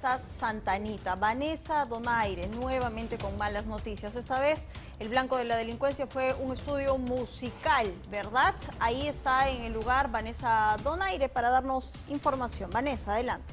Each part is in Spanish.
hasta Santa Anita. Vanessa Donaire, nuevamente con malas noticias. Esta vez el blanco de la delincuencia fue un estudio musical, ¿verdad? Ahí está en el lugar Vanessa Donaire para darnos información. Vanessa, adelante.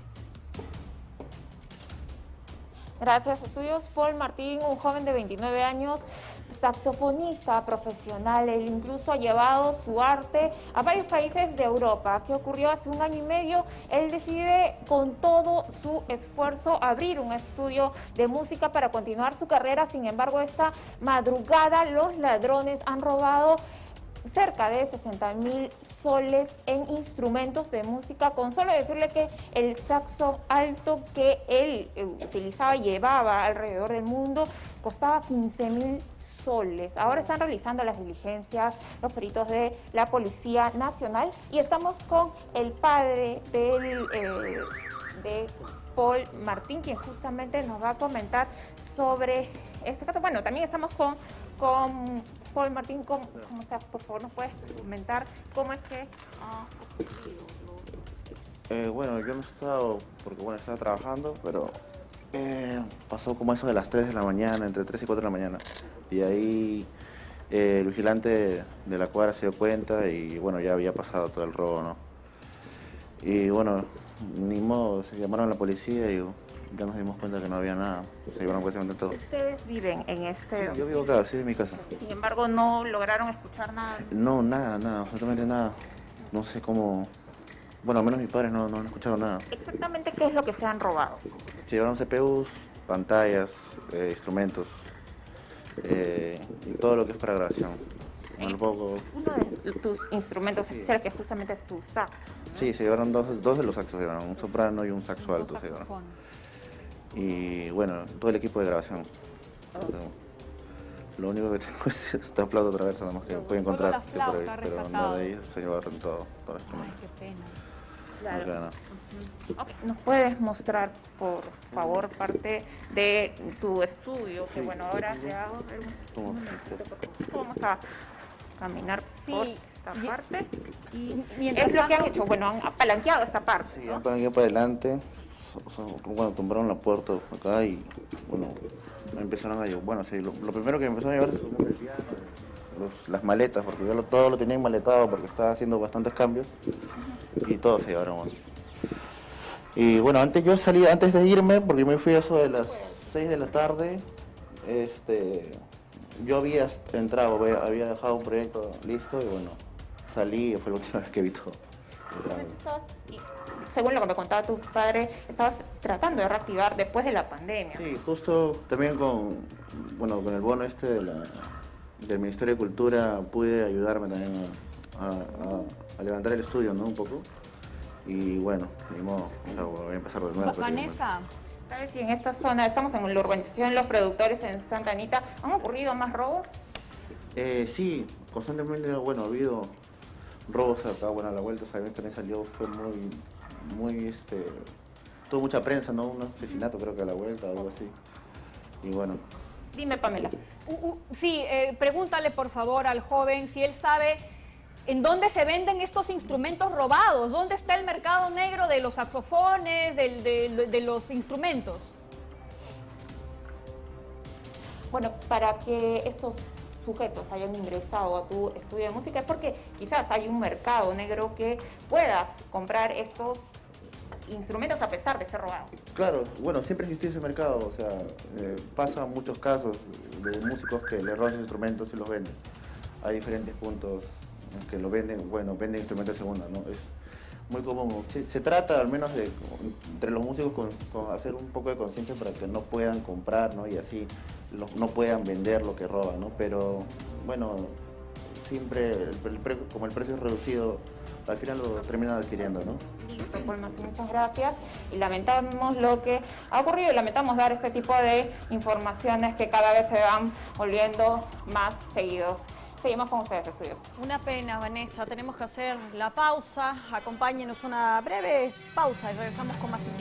Gracias. Estudios Paul Martín, un joven de 29 años, saxofonista profesional. Él incluso ha llevado su arte a varios países de Europa. ¿Qué ocurrió hace un año y medio? Él decide con todo su esfuerzo abrir un estudio de música para continuar su carrera. Sin embargo, esta madrugada los ladrones han robado cerca de 60.000 soles en instrumentos de música, con solo decirle que el saxo alto que él utilizaba y llevaba alrededor del mundo costaba 15.000 soles. Ahora están realizando las diligencias los peritos de la Policía Nacional y estamos con el padre de Paul Martín, quien justamente nos va a comentar sobre este caso. Bueno, también estamos con Paul Martín. ¿Cómo estás? Por favor, ¿nos puedes comentar cómo es que ha ocurrido? Bueno, yo no he estado, porque bueno, estaba trabajando, pero pasó como eso de las 3 de la mañana, entre 3 y 4 de la mañana. Y ahí el vigilante de la cuadra se dio cuenta y bueno, ya había pasado todo el robo, ¿no? Y bueno, ni modo, se llamaron a la policía y ya nos dimos cuenta que no había nada, se llevaron prácticamente todo. ¿Ustedes viven en este...? Sí, yo vivo acá, sí, en mi casa. Sin embargo, ¿no lograron escuchar nada? No, nada, absolutamente nada. No sé cómo... Bueno, al menos mis padres no escucharon nada. ¿Exactamente qué es lo que se han robado? Se llevaron CPUs, pantallas, instrumentos y todo lo que es para grabación. Un poco... Uno de tus instrumentos especiales, que justamente es tu saxo, ¿no? Sí, se llevaron dos de los saxos, se llevaron un soprano y un saxo alto. Se llevaron. Y bueno, todo el equipo de grabación. Lo único que tengo es esta flauta traversa, nada más que puedo encontrar por ahí, pero no de ahí se llevaron todo el instrumento. Qué pena. Claro. No queda nada. Okay. ¿Nos puedes mostrar, por favor, parte de tu estudio? Que bueno, ahora te hago vamos a caminar por esta parte. Y es lo que han hecho, bueno, han apalanqueado esta parte, Sí, ¿no? han palanqueado para adelante, bueno, tumbaron la puerta acá y bueno, empezaron a llevar, bueno, sí, lo primero que empezaron a llevar es las maletas, porque yo todo lo tenía maletado porque estaba haciendo bastantes cambios y todo se llevaron. Bueno. Y bueno, antes de irme, porque me fui a eso de las 6 de la tarde, yo había entrado, había dejado un proyecto listo y bueno, salí y fue la última vez que vi todo. Según lo que me contaba tu padre, estabas tratando de reactivar después de la pandemia. Sí, justo también con el bono del Ministerio de Cultura pude ayudarme también a levantar el estudio, ¿no? Un poco. Y bueno, ni modo, voy a empezar de nuevo. Vanessa. ¿Sabes si en esta zona, estamos en la urbanización Los Productores en Santa Anita, han ocurrido más robos? Sí, constantemente, bueno, ha habido robos acá, bueno, a la vuelta, ¿sabes? También salió, fue muy, tuvo mucha prensa, ¿no? Un asesinato creo que a la vuelta, algo así. Y bueno. Dime, Pamela. Sí, pregúntale por favor al joven si él sabe en dónde se venden estos instrumentos robados, dónde está el mercado negro de los saxofones, de los instrumentos. Bueno, para que estos sujetos hayan ingresado a tu estudio de música es porque quizás hay un mercado negro que pueda comprar estos instrumentos a pesar de ser robados. Claro, bueno, siempre existió ese mercado, o sea, pasa muchos casos de músicos que le roban sus instrumentos y los venden. Hay diferentes puntos en que lo venden, bueno, venden instrumentos de segunda, ¿no? Es muy común. Se trata al menos de, entre los músicos, con hacer un poco de conciencia para que no puedan comprar, ¿no? Y así no puedan vender lo que roban, ¿no? Pero, bueno, siempre, como el precio es reducido, al final lo terminan adquiriendo, ¿no? Listo, Paul Martín, muchas gracias. Y lamentamos lo que ha ocurrido y lamentamos dar este tipo de informaciones que cada vez se van volviendo más seguidos. Seguimos con ustedes, estudios. Una pena, Vanessa. Tenemos que hacer la pausa. Acompáñenos una breve pausa y regresamos con más información.